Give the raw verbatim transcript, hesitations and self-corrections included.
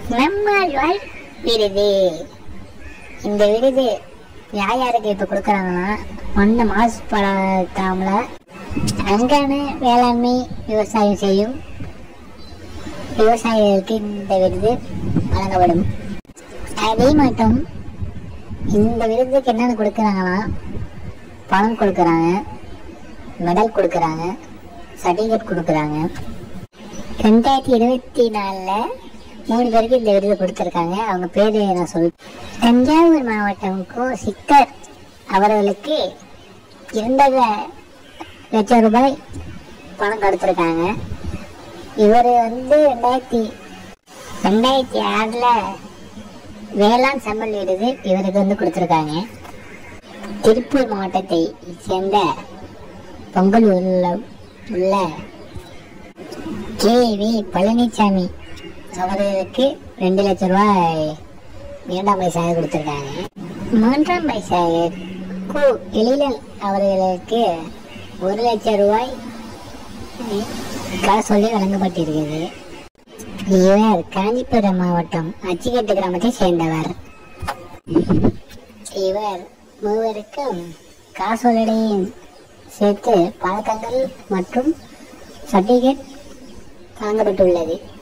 நம்மாழ்வார் விருது. இந்த விருது யார் யாருக்கு இப்போ கொடுக்குறாங்கன்னா, மண்ணை மாசுபடுத்தாமல அங்கான வேளாண்மை விவசாயம் செய்யும் விவசாயிகளுக்கு இந்த விருது வழங்கப்படும். அதே மட்டும் இந்த விருதுக்கு என்னென்ன கொடுக்குறாங்கன்னா, பணம் கொடுக்குறாங்க, மெடல் கொடுக்குறாங்க, சர்டிஃபிகேட் கொடுக்குறாங்க. ரெண்டாயிரத்தி இருபத்தி நாலில் மூணு பேருக்கு இந்த விருது கொடுத்துருக்காங்க. அவங்க பேர் நான் சொல் தஞ்சாவூர் மாவட்டமுக்கும் சித்தர் அவர்களுக்கு இரண்டரை லட்சம் ரூபாய் பணம் கொடுத்துருக்காங்க. இவர் வந்து ரெண்டாயிரத்தி ரெண்டாயிரத்தி ஆறில் வேளாண் செம்மல் விருது இவருக்கு வந்து கொடுத்துருக்காங்க. திருப்பூர் மாவட்டத்தை சேர்ந்த பொங்கலூரில் உள்ள கே வி பழனிசாமி அவர்களுக்கு ரெண்டு லட்சம் ரூபாய் இரண்டாம் பைசாக கொடுத்துருக்காங்க. மூன்றாம் பைசாக கு எழிலன் அவர்களுக்கு ஒரு லட்சம் ரூபாய் காசோலை வழங்கப்பட்டிருக்கிறது. இவர் காஞ்சிபுரம் மாவட்டம் அச்சிக்கட்டு கிராமத்தை சேர்ந்தவர். இவர் மூவருக்கும் காசோலையும் சேர்த்து பழக்கங்கள் மற்றும் சர்டிஃபிகேட் வழங்கப்பட்டுள்ளது.